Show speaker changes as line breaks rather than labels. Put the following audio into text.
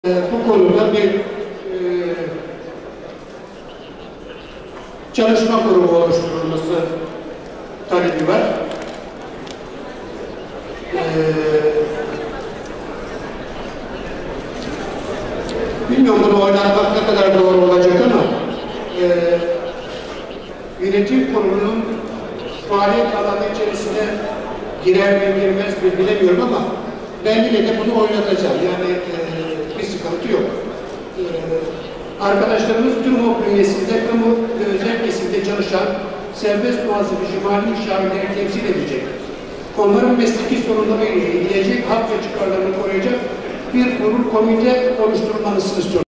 Bu konuda bir çalışma grubu oluşturulması talebi var. Bilmiyorum bunu oynatmak ne kadar doğru olacak ama yönetim kurulunun faaliyet alanı içerisine girer mi girmez mi bilemiyorum ama ben yine de bunu oynatacağım. Yani bir sıkıntı yok. Arkadaşlarımız TÜRMOB bünyesinde kamu ve özel kesimde çalışan serbest muhasebeci mali müşavirleri temsil edecek. Onların mesleki sorunlarıyla ilgilenecek, hak ve çıkarlarını koruyacak bir kurul komite oluşturulmasını istiyorum.